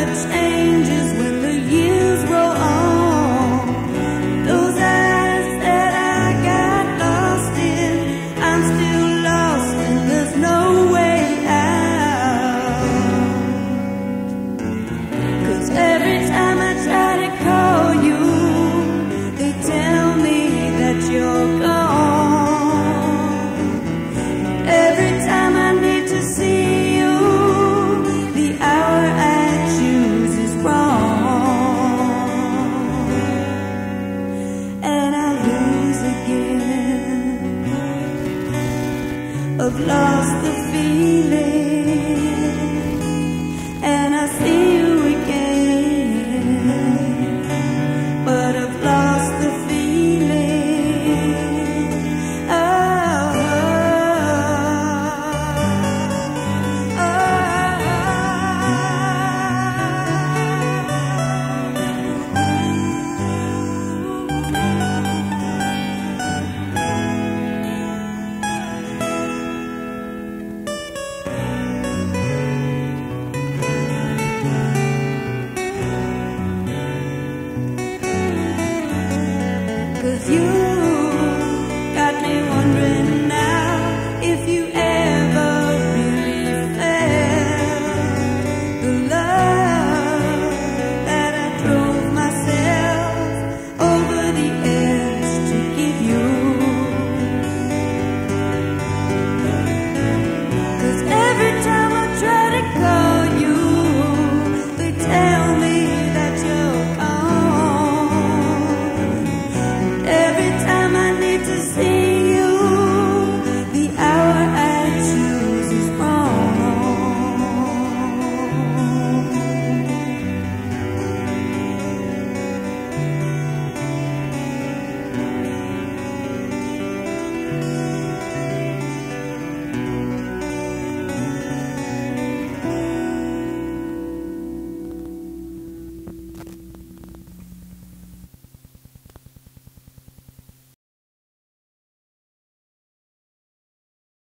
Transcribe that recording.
changes when the years roll on. Those eyes that I got lost in, I'm still lost and there's no way out. 'Cause every time I try to call you, they tell me that you're gone. Every time I need to see you, the hour I choose is wrong, and I lose again. I've lost the